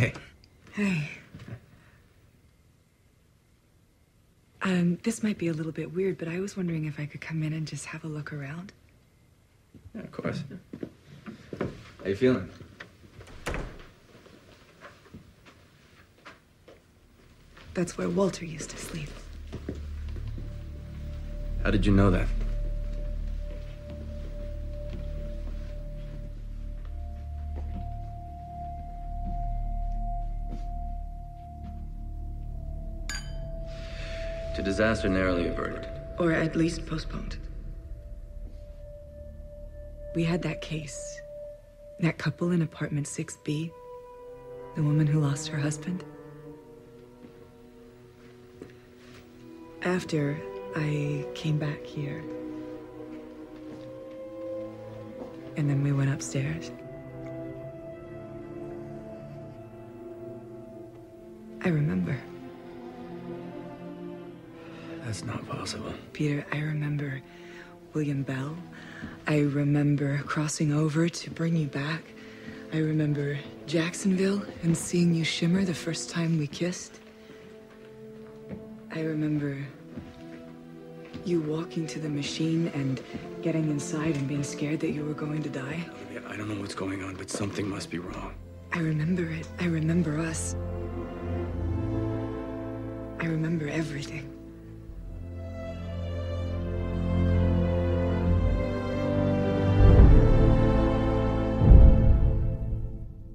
Hey. Hey. This might be a little bit weird, but I was wondering if I could come in and just have a look around. Yeah, of course. How you feeling? That's where Walter used to sleep. How did you know that? To disaster narrowly averted. Or at least postponed. We had that case. That couple in apartment 6B. The woman who lost her husband. After I came back here. And then we went upstairs. I remember. That's not possible. Peter, I remember William Bell. I remember crossing over to bring you back. I remember Jacksonville and seeing you shimmer the first time we kissed. I remember you walking to the machine and getting inside and being scared that you were going to die. Olivia, I don't know what's going on, but something must be wrong. I remember it. I remember us. I remember everything.